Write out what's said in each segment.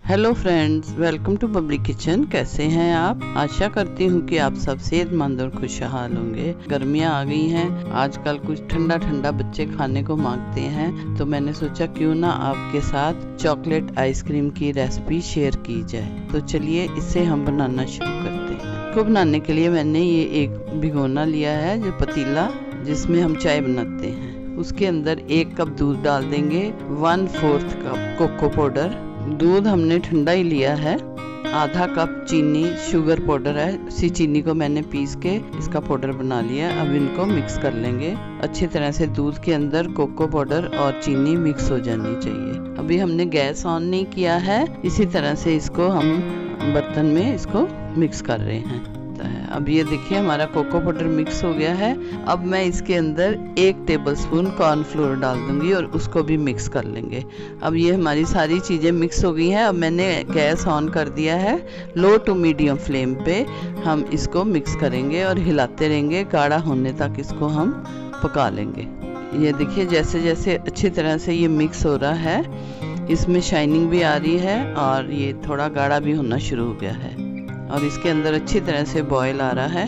Hello friends, welcome to Bubbly Kitchen. कैसे हैं आप? आशा करती हूँ कि आप सब सेहतमंद और खुशहाल होंगे। गर्मियाँ आ गई हैं, आजकल कुछ ठंडा ठंडा बच्चे खाने को मांगते हैं, तो मैंने सोचा क्यों ना आपके साथ चॉकलेट आइसक्रीम की रेसिपी शेयर की जाए। तो चलिए इसे हम बनाना शुरू करते हैं। इसको बनाने के लिए मैंने ये एक भिगोना लिया है, जो पतीला जिसमें हम चाय बनाते हैं। उसके अंदर 1 कप दूध डाल देंगे, 1/4 कप कोको पाउडर, दूध हमने ठंडा ही लिया है, आधा कप चीनी शुगर पाउडर है, उसी चीनी को मैंने पीस के इसका पाउडर बना लिया। अब इनको मिक्स कर लेंगे अच्छी तरह से। दूध के अंदर कोको पाउडर और चीनी मिक्स हो जानी चाहिए। अभी हमने गैस ऑन नहीं किया है, इसी तरह से इसको हम बर्तन में इसको मिक्स कर रहे हैं। अब ये देखिए हमारा कोको पाउडर मिक्स हो गया है। अब मैं इसके अंदर 1 टेबलस्पून कॉर्नफ्लोर डाल दूंगी और उसको भी मिक्स कर लेंगे। अब ये हमारी सारी चीज़ें मिक्स हो गई हैं। अब मैंने गैस ऑन कर दिया है, लो टू मीडियम फ्लेम पे हम इसको मिक्स करेंगे और हिलाते रहेंगे, गाढ़ा होने तक इसको हम पका लेंगे। ये देखिए जैसे जैसे अच्छी तरह से ये मिक्स हो रहा है, इसमें शाइनिंग भी आ रही है और ये थोड़ा गाढ़ा भी होना शुरू हो गया है और इसके अंदर अच्छी तरह से बॉयल आ रहा है।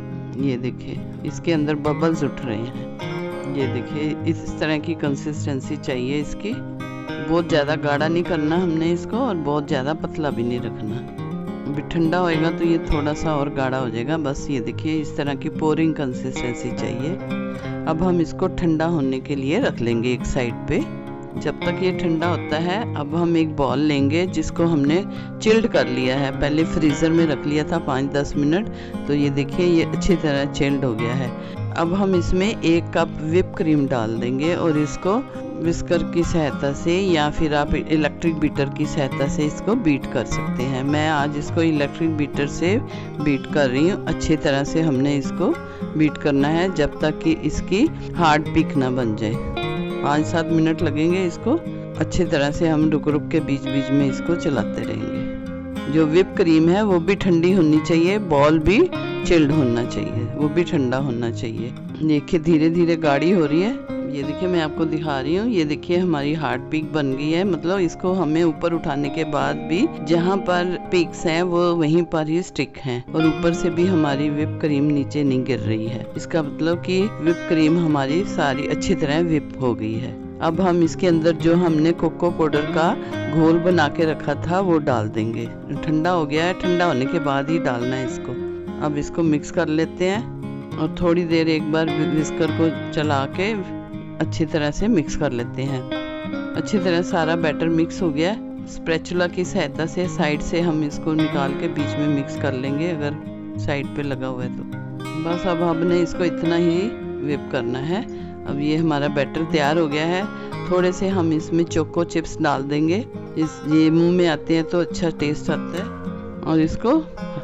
ये देखिए इसके अंदर बबल्स उठ रहे हैं। ये देखिए इस तरह की कंसिस्टेंसी चाहिए इसकी। बहुत ज़्यादा गाढ़ा नहीं करना हमने इसको और बहुत ज़्यादा पतला भी नहीं रखना। अभी ठंडा होएगा तो ये थोड़ा सा और गाढ़ा हो जाएगा। बस ये देखिए इस तरह की पोरिंग कंसिस्टेंसी चाहिए। अब हम इसको ठंडा होने के लिए रख लेंगे एक साइड पे। जब तक ये ठंडा होता है, अब हम एक बॉल लेंगे जिसको हमने चिल्ड कर लिया है। पहले फ्रीज़र में रख लिया था 5-10 मिनट, तो ये देखिए ये अच्छी तरह चिल्ड हो गया है। अब हम इसमें 1 कप व्हिप क्रीम डाल देंगे और इसको विस्कर की सहायता से या फिर आप इलेक्ट्रिक बीटर की सहायता से इसको बीट कर सकते हैं। मैं आज इसको इलेक्ट्रिक बीटर से बीट कर रही हूँ। अच्छी तरह से हमने इसको बीट करना है जब तक कि इसकी हार्ड पिक ना बन जाए। 5-7 मिनट लगेंगे इसको। अच्छी तरह से हम रुक रुक के बीच बीच में इसको चलाते रहेंगे। जो व्हिप क्रीम है वो भी ठंडी होनी चाहिए, बॉल भी चिल्ड होना चाहिए, वो भी ठंडा होना चाहिए। देखिए धीरे धीरे गाढ़ी हो रही है। ये देखिए मैं आपको दिखा रही हूँ। ये देखिए हमारी हार्ड पिक बन गई है। मतलब इसको हमें ऊपर उठाने के बाद भी जहाँ पर पिक्स हैं वो वहीं पर ही स्टिक हैं और ऊपर से भी हमारी व्हिप क्रीम नीचे नहीं गिर रही है। इसका मतलब कि व्हिप क्रीम हमारी सारी अच्छी तरह व्हिप हो गई है। अब हम इसके अंदर जो हमने कोको पाउडर का घोल बना के रखा था वो डाल देंगे। ठंडा हो गया है, ठंडा होने के बाद ही डालना है इसको। अब इसको मिक्स कर लेते हैं और थोड़ी देर एक बार विस्कर को चला के अच्छी तरह से मिक्स कर लेते हैं। अच्छी तरह सारा बैटर मिक्स हो गया। स्पैचुला की सहायता से साइड से हम इसको निकाल के बीच में मिक्स कर लेंगे, अगर साइड पे लगा हुआ है तो। बस अब हमने इसको इतना ही व्हिप करना है। अब ये हमारा बैटर तैयार हो गया है। थोड़े से हम इसमें चोको चिप्स डाल देंगे। ये मुंह में आते हैं तो अच्छा टेस्ट आता है और इसको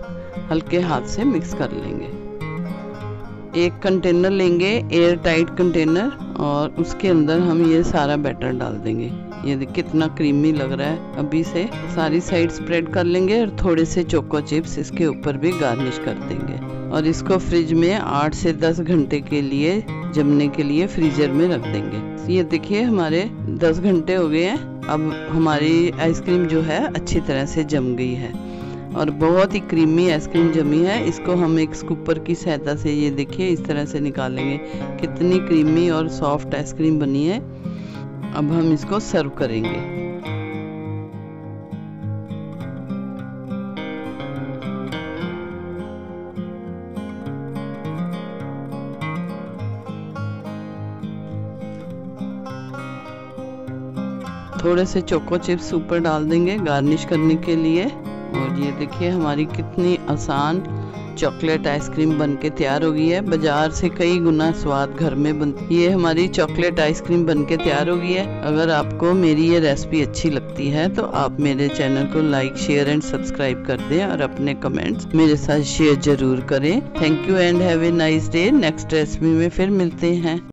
हल्के हाथ से मिक्स कर लेंगे। एक कंटेनर लेंगे, एयर टाइट कंटेनर, और उसके अंदर हम ये सारा बैटर डाल देंगे। ये देखिए कितना क्रीमी लग रहा है। अभी से सारी साइड स्प्रेड कर लेंगे और थोड़े से चोको चिप्स इसके ऊपर भी गार्निश कर देंगे और इसको फ्रिज में 8 से 10 घंटे के लिए जमने के लिए फ्रीजर में रख देंगे। ये देखिए हमारे 10 घंटे हो गए हैं। अब हमारी आइसक्रीम जो है अच्छी तरह से जम गई है और बहुत ही क्रीमी आइसक्रीम जमी है। इसको हम एक स्कूपर की सहायता से ये देखिए इस तरह से निकालेंगे। कितनी क्रीमी और सॉफ्ट आइसक्रीम बनी है। अब हम इसको सर्व करेंगे। थोड़े से चोको चिप्स ऊपर डाल देंगे गार्निश करने के लिए। और ये देखिए हमारी कितनी आसान चॉकलेट आइसक्रीम बनके तैयार हो गई है। बाजार से कई गुना स्वाद घर में बनती है। ये हमारी चॉकलेट आइसक्रीम बनके तैयार हो गई है। अगर आपको मेरी ये रेसिपी अच्छी लगती है तो आप मेरे चैनल को लाइक, शेयर एंड सब्सक्राइब कर दें और अपने कमेंट्स मेरे साथ शेयर जरूर करें। Thank you and have a nice day. Next recipe में फिर मिलते हैं।